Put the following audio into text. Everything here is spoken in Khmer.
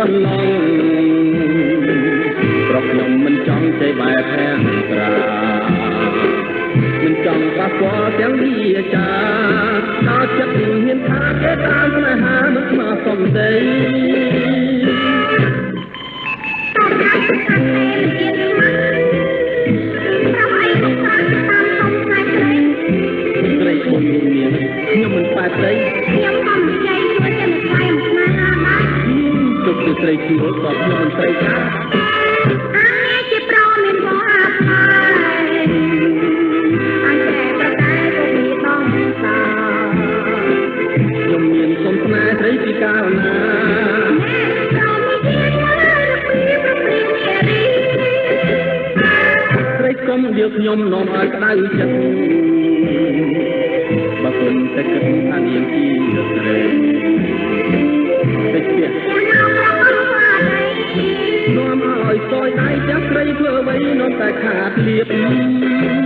នឡងប្រកខ្ញុំមិនចង់ใจបែបហាំត្រាមិនចង់ប៉ះពាល់ទាំងវិចាដល់ចិត្តមានថាគេតាមស្នេហាមិនមកសំដីត្រីគុំមានខ្ញុំមិនប៉ែត្រីខ្ញុំក៏មិនចៃជួយតែមួយថ្ងៃមួយស្នេហាដែរជប់ទៅត្រីជួលក៏ខ្ញុំមិនត្រីថាអាជាប្រមានវងអាផាអញតែប្រតែក៏មានដំសាខ្ញុំមានសុំស្នេហ៍ត្រីពីកាលណាត្រីគុំយកខ្ញុំនាំឲ្យក្តៅចិត្តបើគុំតែគិតថានាងជាត្រីតិចទៀតនាំឲ្យសយដៃចាំត្រីធ្វើអ្វីនាំតែខាតលៀប